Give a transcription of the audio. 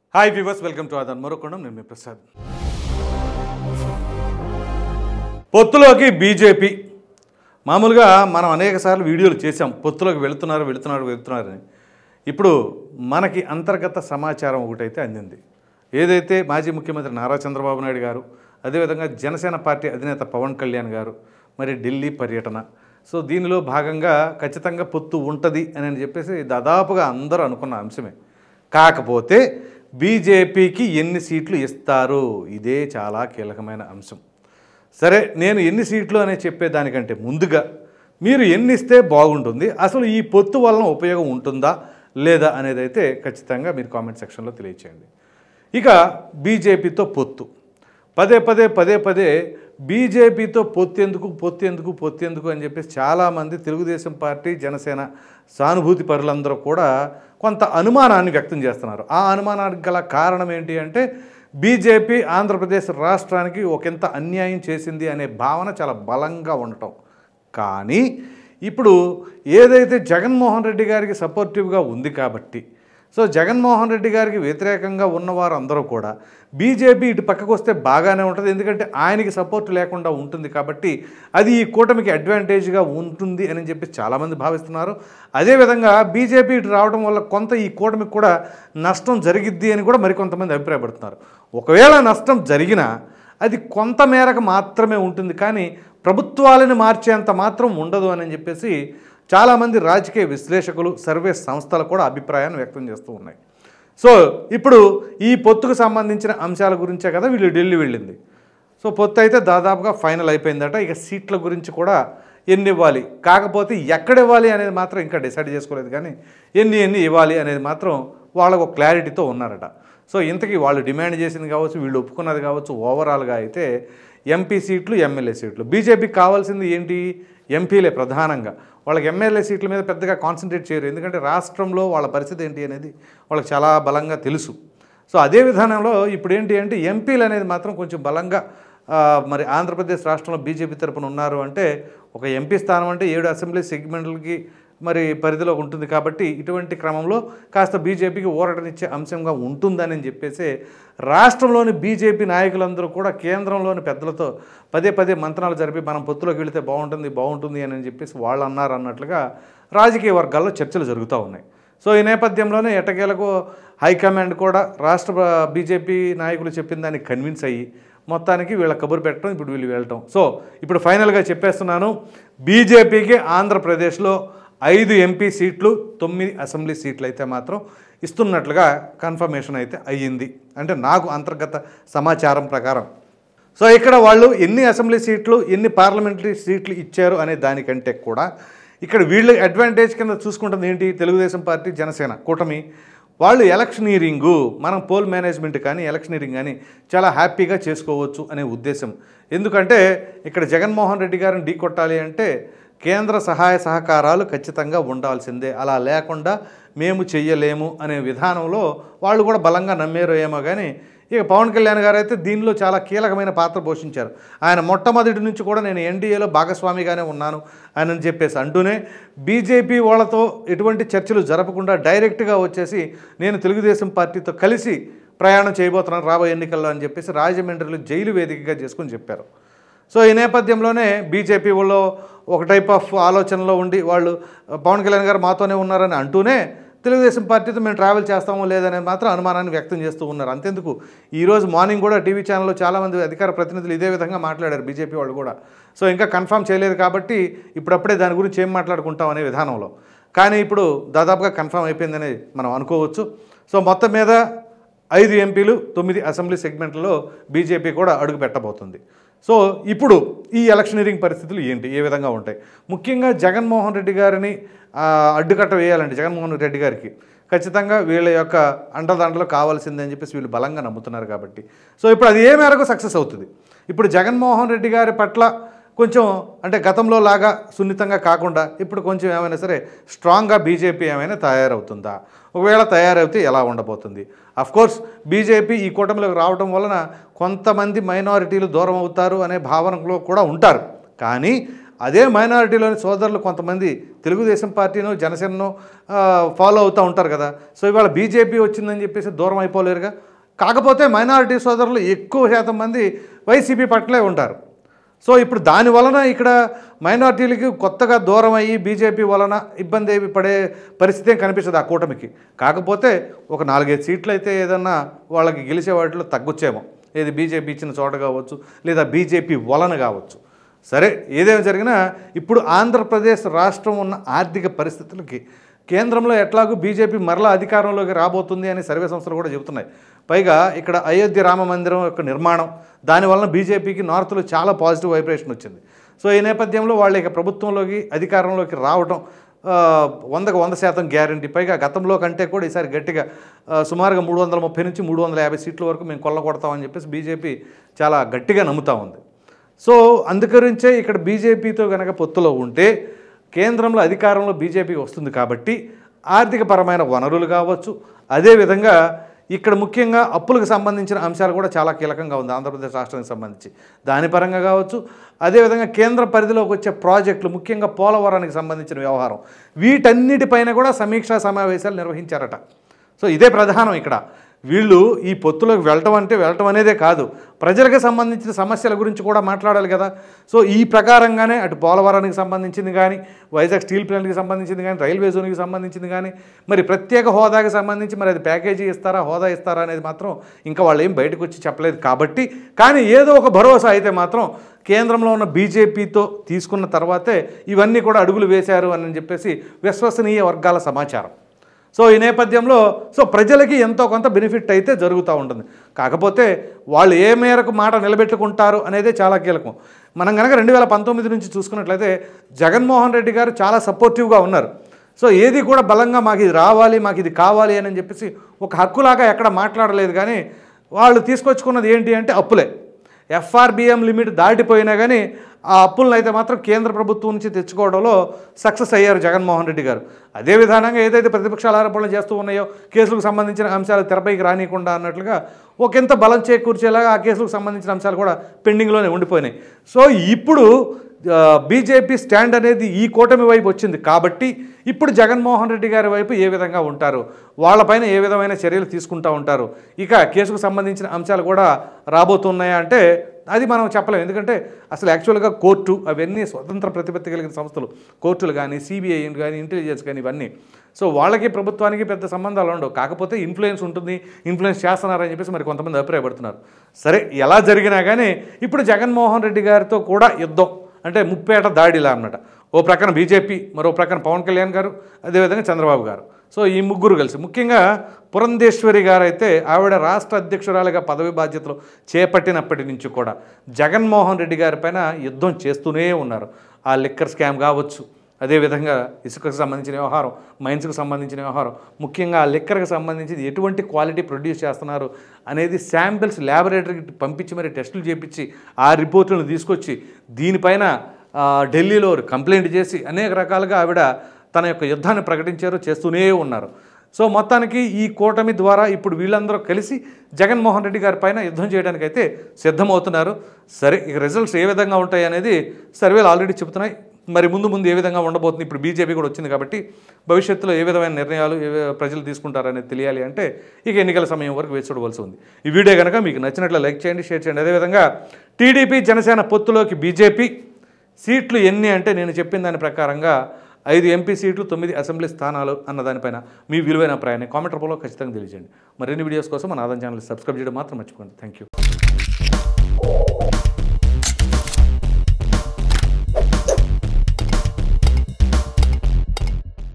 Hi viewers, welcome to ఆదాన్ మరొకొండం. నేను మీ ప్రసాద్. పొత్తులోకి బీజేపీ మామూలుగా మనం అనేక సార్లు వీడియోలు చేశాం. పొత్తులోకి వెళుతున్నారని. ఇప్పుడు మనకి అంతర్గత సమాచారం ఒకటైతే అందింది. ఏదైతే మాజీ ముఖ్యమంత్రి నారా చంద్రబాబు నాయుడు గారు, అదేవిధంగా జనసేన పార్టీ అధినేత పవన్ కళ్యాణ్ గారు మరి ఢిల్లీ పర్యటన, సో దీనిలో భాగంగా ఖచ్చితంగా పొత్తు ఉంటుంది అని చెప్పేసి దాదాపుగా అందరూ అనుకున్న అంశమే. కాకపోతే బీజేపీకి ఎన్ని సీట్లు ఇస్తారు, ఇదే చాలా కీలకమైన అంశం. సరే, నేను ఎన్ని సీట్లు అనే చెప్పేదానికంటే ముందుగా మీరు ఎన్ని ఇస్తే బాగుంటుంది, అసలు ఈ పొత్తు వలన ఉపయోగం ఉంటుందా లేదా అనేది అయితే ఖచ్చితంగా మీరు కామెంట్ సెక్షన్లో తెలియచేయండి. ఇక బీజేపీతో పొత్తు పదే పదే బీజేపీతో పొత్తెందుకు అని చెప్పేసి చాలామంది తెలుగుదేశం పార్టీ, జనసేన సానుభూతి పరులందరూ కూడా కొంత అనుమానాన్ని వ్యక్తం చేస్తున్నారు. ఆ అనుమానానికి గల కారణం ఏంటి అంటే బీజేపీ ఆంధ్రప్రదేశ్ రాష్ట్రానికి ఒకంత అన్యాయం చేసింది అనే భావన చాలా బలంగా ఉండటం. కానీ ఇప్పుడు ఏదైతే జగన్మోహన్ రెడ్డి గారికి సపోర్టివ్గా ఉంది కాబట్టి, సో జగన్మోహన్ రెడ్డి గారికి వ్యతిరేకంగా ఉన్నవారు అందరూ కూడా బీజేపీ ఇటు పక్కకు వస్తే బాగానే ఉంటుంది, ఎందుకంటే ఆయనకి సపోర్ట్ లేకుండా ఉంటుంది కాబట్టి అది ఈ కూటమికి అడ్వాంటేజ్గా ఉంటుంది అని చెప్పి చాలామంది భావిస్తున్నారు. అదేవిధంగా బీజేపీ ఇటు రావడం వల్ల కొంత ఈ కూటమికి కూడా నష్టం జరిగిద్ది అని కూడా మరికొంతమంది అభిప్రాయపడుతున్నారు. ఒకవేళ నష్టం జరిగినా అది కొంత మేరకు మాత్రమే ఉంటుంది, కానీ ప్రభుత్వాలను మార్చేంత మాత్రం ఉండదు అని చెప్పేసి చాలామంది రాజకీయ విశ్లేషకులు, సర్వే సంస్థలు కూడా అభిప్రాయాన్ని వ్యక్తం చేస్తూ ఉన్నాయి. సో ఇప్పుడు ఈ పొత్తుకు సంబంధించిన అంశాల గురించే కదా వీళ్ళు ఢిల్లీ వెళ్ళింది. సో పొత్తు అయితే దాదాపుగా ఫైనల్ అయిపోయిందట. ఇక సీట్ల గురించి కూడా ఎన్ని ఇవ్వాలి, కాకపోతే ఎక్కడ ఇవ్వాలి అనేది మాత్రం ఇంకా డిసైడ్ చేసుకోలేదు, కానీ ఎన్ని ఇవ్వాలి అనేది మాత్రం వాళ్ళకు ఒక క్లారిటీతో ఉన్నారట. సో ఇంతకీ వాళ్ళు డిమాండ్ చేసింది కావచ్చు, వీళ్ళు ఒప్పుకున్నది కావచ్చు, ఓవరాల్గా అయితే ఎంపీ సీట్లు, ఎమ్మెల్యే సీట్లు. బీజేపీకి కావాల్సింది ఏంటి? ఎంపీలే ప్రధానంగా. వాళ్ళకి ఎమ్మెల్యే సీట్ల మీద పెద్దగా కాన్సన్ట్రేట్ చేయరు, ఎందుకంటే రాష్ట్రంలో వాళ్ళ పరిస్థితి ఏంటి అనేది వాళ్ళకి చాలా బలంగా తెలుసు. సో అదే విధానంలో ఇప్పుడు ఏంటి అంటే ఎంపీలు అనేది మాత్రం కొంచెం బలంగా మరి ఆంధ్రప్రదేశ్ రాష్ట్రంలో బీజేపీ తరపున ఉన్నారు. అంటే ఒక ఎంపీ స్థానం అంటే 7 అసెంబ్లీ సెగ్మెంట్లకి మరి పరిధిలో ఉంటుంది కాబట్టి ఇటువంటి క్రమంలో కాస్త బీజేపీకి ఊరటనిచ్చే అంశంగా ఉంటుందని చెప్పేసి రాష్ట్రంలోని బీజేపీ నాయకులందరూ కూడా కేంద్రంలోని పెద్దలతో పదే మంత్రాలు జరిపి మనం పొత్తులోకి వెళితే బాగుంటుంది అని చెప్పేసి వాళ్ళు అన్నట్లుగా రాజకీయ వర్గాల్లో చర్చలు జరుగుతూ ఉన్నాయి. సో ఈ నేపథ్యంలోనే ఎట్టకేలకు హైకమాండ్ కూడా రాష్ట్ర బీజేపీ నాయకులు చెప్పిన దాన్ని కన్విన్స్ అయ్యి మొత్తానికి వీళ్ళ కబురు పెట్టడం, ఇప్పుడు వీళ్ళు వెళ్ళటం. సో ఇప్పుడు ఫైనల్గా చెప్పేస్తున్నాను, బీజేపీకి ఆంధ్రప్రదేశ్లో 5 ఎంపీ సీట్లు, 9 అసెంబ్లీ సీట్లు అయితే మాత్రం ఇస్తున్నట్లుగా కన్ఫర్మేషన్ అయితే అయ్యింది, అంటే నాకు అంతర్గత సమాచారం ప్రకారం. సో ఇక్కడ వాళ్ళు ఎన్ని అసెంబ్లీ సీట్లు, ఎన్ని పార్లమెంటరీ సీట్లు ఇచ్చారు అనే దానికంటే కూడా ఇక్కడ వీళ్ళు అడ్వాంటేజ్ కింద చూసుకుంటుంది ఏంటి, తెలుగుదేశం పార్టీ, జనసేన కూటమి వాళ్ళు ఎలక్షనీరింగు, మనం పోల్ మేనేజ్మెంట్ కానీ ఎలక్షనీరింగ్ కానీ చాలా హ్యాపీగా చేసుకోవచ్చు అనే ఉద్దేశం. ఎందుకంటే ఇక్కడ జగన్మోహన్ రెడ్డి గారిని ఢీకొట్టాలి అంటే కేంద్ర సహాయ సహకారాలు ఖచ్చితంగా ఉండాల్సిందే, అలా లేకుండా మేము చెయ్యలేము అనే విధానంలో వాళ్ళు కూడా బలంగా నమ్మారు ఏమో. కానీ ఇక పవన్ కళ్యాణ్ గారు అయితే దీనిలో చాలా కీలకమైన పాత్ర పోషించారు. ఆయన మొట్టమొదటి నుంచి కూడా నేను ఎన్డీఏలో భాగస్వామిగానే ఉన్నాను అని చెప్పేసి అంటూనే బీజేపీ వాళ్ళతో ఎటువంటి చర్చలు జరపకుండా డైరెక్ట్గా వచ్చేసి నేను తెలుగుదేశం పార్టీతో కలిసి ప్రయాణం చేయబోతున్నాను రాబోయే ఎన్నికల్లో అని చెప్పేసి రాజమండ్రిలో జైలు వేదికగా చేసుకుని చెప్పారు. సో ఈ నేపథ్యంలోనే బీజేపీ వాళ్ళు ఒక టైప్ ఆఫ్ ఆలోచనలో ఉండి వాళ్ళు పవన్ కళ్యాణ్ గారు మాతోనే ఉన్నారని అంటూనే తెలుగుదేశం పార్టీతో మేము ట్రావెల్ చేస్తామో లేదనేది మాత్రం అనుమానాన్ని వ్యక్తం చేస్తూ ఉన్నారు. అంతెందుకు ఈరోజు మార్నింగ్ కూడా టీవీ ఛానల్లో చాలామంది అధికార ప్రతినిధులు ఇదే విధంగా మాట్లాడారు, బీజేపీ వాళ్ళు కూడా. సో ఇంకా కన్ఫర్మ్ చేయలేదు కాబట్టి ఇప్పుడప్పుడే దాని గురించి ఏం మాట్లాడుకుంటాం అనే విధానంలో. కానీ ఇప్పుడు దాదాపుగా కన్ఫర్మ్ అయిపోయిందని మనం అనుకోవచ్చు. సో మొత్తం మీద 5 ఎంపీలు, 9 అసెంబ్లీ సెగ్మెంట్లలో బీజేపీ కూడా అడుగు పెట్టబోతుంది. సో ఇప్పుడు ఈ ఎలక్షనీరింగ్ పరిస్థితులు ఏంటి, ఏ విధంగా ఉంటాయి? ముఖ్యంగా జగన్మోహన్ రెడ్డి గారిని అడ్డుకట్ట వేయాలంటే జగన్మోహన్ రెడ్డి గారికి ఖచ్చితంగా వీళ్ళ యొక్క అండదండలు కావాల్సిందని చెప్పేసి వీళ్ళు బలంగా నమ్ముతున్నారు కాబట్టి. సో ఇప్పుడు అది ఏ మేరకు సక్సెస్ అవుతుంది? ఇప్పుడు జగన్మోహన్ రెడ్డి గారి పట్ల కొంచెం అంటే గతంలో లాగా సున్నితంగా కాకుండా ఇప్పుడు కొంచెం ఏమైనా సరే స్ట్రాంగ్గా బీజేపీ ఏమైనా తయారవుతుందా? ఒకవేళ తయారైతే ఎలా ఉండబోతుంది? అఫ్కోర్స్ బీజేపీ ఈ కూటమిలోకి రావడం వలన కొంతమంది మైనారిటీలు దూరం అవుతారు అనే భావనలో కూడా ఉంటారు. కానీ అదే మైనారిటీలోని సోదరులు కొంతమంది తెలుగుదేశం పార్టీనో జనసేననో ఫాలో అవుతూ ఉంటారు కదా. సో ఇవాళ బీజేపీ వచ్చిందని చెప్పేసి దూరం అయిపోలేరుగా. కాకపోతే మైనారిటీ సోదరులు ఎక్కువ శాతం మంది వైసీపీ పట్లే ఉంటారు. సో ఇప్పుడు దాని వలన ఇక్కడ మైనార్టీలకి కొత్తగా దూరం అయ్యి బీజేపీ వలన ఇబ్బంది పడే పరిస్థితి ఏం కనిపిస్తుంది ఆ కూటమికి. కాకపోతే ఒక 4-5 సీట్లు అయితే ఏదన్నా వాళ్ళకి గెలిచే వాటిలో తగ్గొచ్చేమో, ఏది బీజేపీ ఇచ్చిన చోట కావచ్చు లేదా బీజేపీ వలన కావచ్చు. సరే ఏదేమి జరిగినా ఇప్పుడు ఆంధ్రప్రదేశ్ రాష్ట్రం ఉన్న ఆర్థిక పరిస్థితులకి కేంద్రంలో ఎట్లాగూ బీజేపీ మరలా అధికారంలోకి రాబోతుంది అని సర్వే సంస్థలు కూడా చెబుతున్నాయి. పైగా ఇక్కడ అయోధ్య రామ మందిరం యొక్క నిర్మాణం దానివల్ల బీజేపీకి నార్త్లో చాలా పాజిటివ్ వైబ్రేషన్ వచ్చింది. సో ఈ నేపథ్యంలో వాళ్ళు ఇక ప్రభుత్వంలోకి అధికారంలోకి రావడం 100% గ్యారంటీ. పైగా గతంలో కంటే కూడా ఈసారి గట్టిగా సుమారుగా 330 నుంచి 350 సీట్ల వరకు మేము కొల్లగొడతామని చెప్పేసి బీజేపీ చాలా గట్టిగా నమ్ముతూ ఉంది. సో అందుకరించే ఇక్కడ బీజేపీతో కనుక పొత్తులో ఉంటే కేంద్రంలో అధికారంలో బీజేపీ వస్తుంది కాబట్టి ఆర్థికపరమైన వనరులు కావచ్చు, అదేవిధంగా ఇక్కడ ముఖ్యంగా అప్పులకు సంబంధించిన అంశాలు కూడా చాలా కీలకంగా ఉంది ఆంధ్రప్రదేశ్ రాష్ట్రానికి సంబంధించి. దాని పరంగా కావచ్చు, అదేవిధంగా కేంద్ర పరిధిలోకి వచ్చే ప్రాజెక్టులు ముఖ్యంగా పోలవరానికి సంబంధించిన వ్యవహారం వీటన్నిటిపైన కూడా సమీక్షా సమావేశాలు నిర్వహించారట. సో ఇదే ప్రధానం ఇక్కడ. వీళ్ళు ఈ పొత్తులోకి వెళ్ళటం అనేదే కాదు, ప్రజలకు సంబంధించిన సమస్యల గురించి కూడా మాట్లాడాలి కదా. సో ఈ ప్రకారంగానే అటు పోలవరానికి సంబంధించింది కానీ, వైజాగ్ స్టీల్ ప్లాంట్కి సంబంధించింది కానీ, రైల్వే జోన్కి సంబంధించింది కానీ, మరి ప్రత్యేక హోదాకి సంబంధించి మరి అది ప్యాకేజీ ఇస్తారా హోదా ఇస్తారా అనేది మాత్రం ఇంకా వాళ్ళు ఏం బయటకు వచ్చి చెప్పలేదు. కాబట్టి కానీ ఏదో ఒక భరోసా అయితే మాత్రం కేంద్రంలో ఉన్న బీజేపీతో తీసుకున్న తర్వాతే ఇవన్నీ కూడా అడుగులు వేశారు అని చెప్పేసి విశ్వసనీయ వర్గాల సమాచారం. సో ఈ నేపథ్యంలో ప్రజలకి ఎంతో కొంత బెనిఫిట్ అయితే జరుగుతూ ఉంటుంది. కాకపోతే వాళ్ళు ఏ మేరకు మాట నిలబెట్టుకుంటారు అనేదే చాలా కీలకం. మనం కనుక 2019 నుంచి చూసుకున్నట్లయితే జగన్మోహన్ రెడ్డి గారు చాలా సపోర్టివ్గా ఉన్నారు. సో ఏది కూడా బలంగా మాకు ఇది రావాలి మాకు ఇది కావాలి అని చెప్పేసి ఒక హక్కులాగా ఎక్కడ మాట్లాడలేదు. కానీ వాళ్ళు తీసుకొచ్చుకున్నది ఏంటి అంటే అప్పులే. ఎఫ్ఆర్బిఎం లిమిట్ దాటిపోయినా కానీ ఆ అప్పులను అయితే మాత్రం కేంద్ర ప్రభుత్వం నుంచి తెచ్చుకోవడంలో సక్సెస్ అయ్యారు జగన్మోహన్ రెడ్డి గారు. అదే విధానంగా ఏదైతే ప్రతిపక్షాలు ఆరోపణలు చేస్తూ ఉన్నాయో కేసులకు సంబంధించిన అంశాలు తెరపైకి రానియకుండా అన్నట్లుగా ఒకంత బలం చేకూర్చేలాగా ఆ కేసులకు సంబంధించిన అంశాలు కూడా పెండింగ్లోనే ఉండిపోయినాయి. సో ఇప్పుడు బీజేపీ స్టాండ్ అనేది ఈ కూటమి వైపు వచ్చింది కాబట్టి ఇప్పుడు జగన్మోహన్ రెడ్డి గారి వైపు ఏ విధంగా ఉంటారు, వాళ్ళపైన ఏ విధమైన చర్యలు తీసుకుంటూ ఉంటారు, ఇక కేసుకు సంబంధించిన అంశాలు కూడా రాబోతున్నాయా అంటే అది మనం చెప్పలేము. ఎందుకంటే అసలు యాక్చువల్గా కోర్టు అవన్నీ స్వతంత్ర ప్రతిపత్తి కలిగిన సంస్థలు, కోర్టులు కానీ సిబిఐ కానీ ఇంటెలిజెన్స్ కానీ ఇవన్నీ. సో వాళ్ళకి ప్రభుత్వానికి పెద్ద సంబంధాలు ఉండవు. కాకపోతే ఇన్ఫ్లుయెన్స్ ఉంటుంది, ఇన్ఫ్లుయెన్స్ చేస్తున్నారని చెప్పేసి మరి కొంతమంది అభిప్రాయపడుతున్నారు. సరే ఎలా జరిగినా కానీ ఇప్పుడు జగన్మోహన్ రెడ్డి గారితో కూడా యుద్ధం అంటే ముప్పేట దాడిలా అన్నమాట. ఓ ప్రక్కన బీజేపీ, మరో ప్రక్కన పవన్ కళ్యాణ్ గారు, అదేవిధంగా చంద్రబాబు గారు. సో ఈ ముగ్గురు కలిసి ముఖ్యంగా పురంధేశ్వరి గారు అయితే ఆవిడ రాష్ట్ర అధ్యక్షురాలుగా పదవి బాధ్యతలు చేపట్టినప్పటి నుంచి కూడా జగన్మోహన్ రెడ్డి గారి పైన యుద్ధం చేస్తూనే ఉన్నారు. ఆ లిక్కర్ స్కామ్ కావచ్చు, అదేవిధంగా ఇసుకకు సంబంధించిన వ్యవహారం, మైన్స్కి సంబంధించిన వ్యవహారం, ముఖ్యంగా ఆ లిక్కర్కి సంబంధించి ఎటువంటి క్వాలిటీ ప్రొడ్యూస్ చేస్తున్నారు అనేది శాంపిల్స్ ల్యాబొరేటరీకి పంపించి మరి టెస్టులు చేయించి ఆ రిపోర్టులను తీసుకొచ్చి దీనిపైన ఢిల్లీలో కంప్లైంట్ చేసి అనేక రకాలుగా ఆవిడ తన యొక్క యుద్ధాన్ని ప్రకటించారు, చేస్తూనే ఉన్నారు. సో మొత్తానికి ఈ కూటమి ద్వారా ఇప్పుడు వీళ్ళందరూ కలిసి జగన్మోహన్ రెడ్డి గారి పైన యుద్ధం చేయడానికైతే సిద్ధమవుతున్నారు. సరే ఇక రిజల్ట్స్ ఏ విధంగా ఉంటాయి అనేది సర్వేలు ఆల్రెడీ చెబుతున్నాయి. మరి ముందు ఏ విధంగా ఉండబోతుంది, ఇప్పుడు బీజేపీ కూడా వచ్చింది కాబట్టి భవిష్యత్తులో ఏ విధమైన నిర్ణయాలు ప్రజలు తీసుకుంటారనేది తెలియాలి అంటే ఇక ఎన్నికల సమయం వరకు వేచి చూడవలసి ఉంది. ఈ వీడియో కనుక మీకు నచ్చినట్లు లైక్ చేయండి, షేర్ చేయండి. అదేవిధంగా టీడీపీ జనసేన పొత్తులోకి బీజేపీ సీట్లు ఎన్ని అంటే నేను చెప్పిన దాని ప్రకారంగా 5 ఎంపీ సీట్లు, 9 అసెంబ్లీ స్థానాలు అన్న దానిపైన మీ విలువైన అభిప్రాయాన్ని కామెంట్ రూపంలో ఖచ్చితంగా తెలియజేయండి. మరిన్ని వీడియోస్ కోసం మన ఆదాయం ఛానల్ సబ్స్క్రైబ్ చేయడం మాత్రం మర్చిపోండి. Thank you.